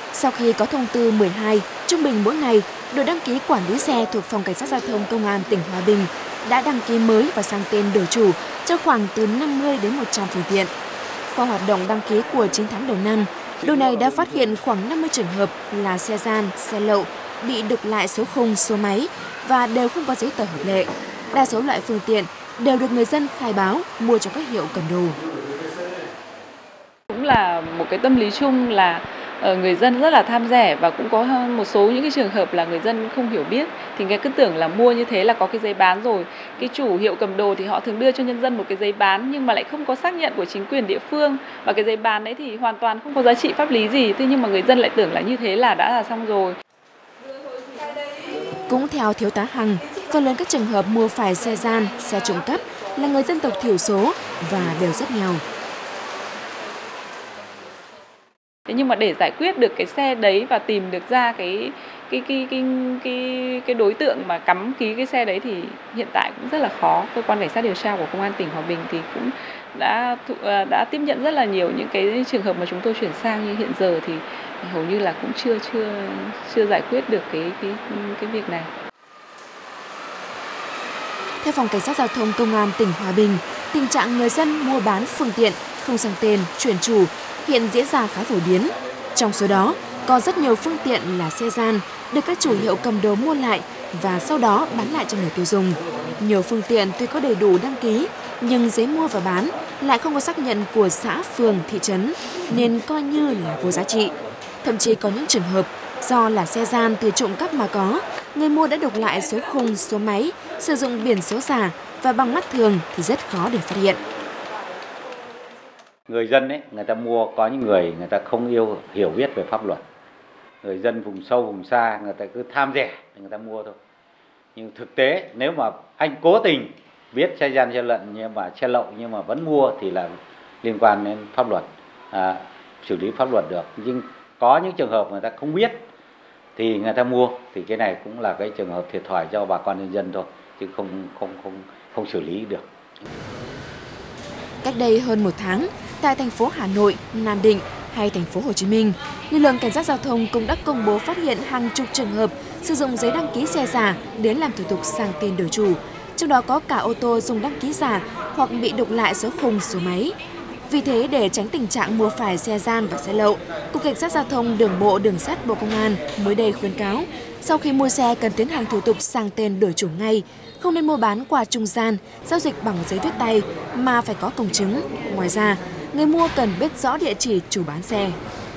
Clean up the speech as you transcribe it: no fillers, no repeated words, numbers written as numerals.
Sau khi có thông tư 12, trung bình mỗi ngày, đội đăng ký quản lý xe thuộc Phòng Cảnh sát Giao thông Công an tỉnh Hòa Bình đã đăng ký mới và sang tên đổi chủ cho khoảng từ 50 đến 100 phương tiện. Qua hoạt động đăng ký của 9 tháng đầu năm, đội này đã phát hiện khoảng 50 trường hợp là xe gian, xe lậu, bị đục lại số khung, số máy và đều không có giấy tờ hợp lệ. Đa số loại phương tiện đều được người dân khai báo mua cho các hiệu cầm đồ. Cũng là một cái tâm lý chung là người dân rất là tham rẻ và cũng có một số những cái trường hợp là người dân không hiểu biết thì người cứ tưởng là mua như thế là có cái giấy bán rồi. Cái chủ hiệu cầm đồ thì họ thường đưa cho nhân dân một cái giấy bán nhưng mà lại không có xác nhận của chính quyền địa phương, và cái giấy bán đấy thì hoàn toàn không có giá trị pháp lý gì, thế nhưng mà người dân lại tưởng là như thế là đã là xong rồi. Cũng theo Thiếu tá Hằng, phần lớn các trường hợp mua phải xe gian, xe trộm cắp là người dân tộc thiểu số và đều rất nghèo. Thế nhưng mà để giải quyết được cái xe đấy và tìm được ra cái đối tượng mà cắm ký cái xe đấy thì hiện tại cũng rất là khó. Cơ quan cảnh sát điều tra của Công an tỉnh Hòa Bình thì cũng đã tiếp nhận rất là nhiều những cái trường hợp mà chúng tôi chuyển sang, như hiện giờ thì hầu như là cũng chưa giải quyết được cái việc này. Theo Phòng Cảnh sát Giao thông Công an tỉnh Hòa Bình, tình trạng người dân mua bán phương tiện không sang tên, chuyển chủ hiện diễn ra khá phổ biến. Trong số đó, có rất nhiều phương tiện là xe gian được các chủ hiệu cầm đồ mua lại và sau đó bán lại cho người tiêu dùng. Nhiều phương tiện tuy có đầy đủ đăng ký, nhưng giấy mua và bán lại không có xác nhận của xã, phường, thị trấn, nên coi như là vô giá trị. Thậm chí có những trường hợp do là xe gian từ trộm cắp mà có, người mua đã đục lại số khung, số máy, sử dụng biển số giả và bằng mắt thường thì rất khó để phát hiện. Người dân ấy, người ta mua, có những người ta không hiểu biết về pháp luật. Người dân vùng sâu, vùng xa, người ta cứ tham rẻ, người ta mua thôi. Nhưng thực tế, nếu mà anh cố tình biết xe gian, xe lận, nhưng mà xe lậu nhưng mà vẫn mua thì là liên quan đến pháp luật, xử lý pháp luật được. Nhưng có những trường hợp người ta không biết thì người ta mua, thì cái này cũng là cái trường hợp thiệt thòi cho bà con nhân dân thôi, chứ không xử lý được. Cách đây hơn 1 tháng, tại thành phố Hà Nội, Nam Định hay thành phố Hồ Chí Minh, lực lượng cảnh sát giao thông cũng đã công bố phát hiện hàng chục trường hợp sử dụng giấy đăng ký xe giả đến làm thủ tục sang tên đổi chủ, trong đó có cả ô tô dùng đăng ký giả hoặc bị đục lại số khung, số máy. Vì thế, để tránh tình trạng mua phải xe gian và xe lậu, Cục Cảnh sát Giao thông Đường bộ Đường sắt Bộ Công an mới đây khuyến cáo, sau khi mua xe cần tiến hành thủ tục sang tên đổi chủ ngay, không nên mua bán qua trung gian, giao dịch bằng giấy viết tay mà phải có công chứng. Ngoài ra, người mua cần biết rõ địa chỉ chủ bán xe.